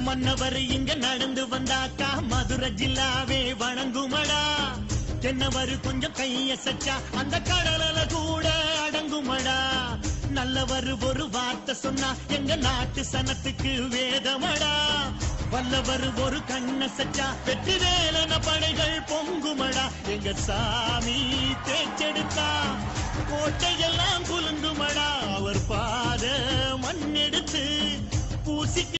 மன்னவர் இங்க நடந்து வந்தாக்கா மதுரை ஜில்லாவே வணங்குமடா. தென்னவர் கொஞ்சம் கைய சச்சா அந்த கடலல கூட அடங்குமடா. நல்லவர் ஒரு வார்த்தை சொன்னா எங்க நாட்டு சனத்துக்கு வேதமடா. வல்லவர் ஒரு கண்ண சச்சா வெற்றி வேலன படைகள் பொங்குமடா. எங்க சாமி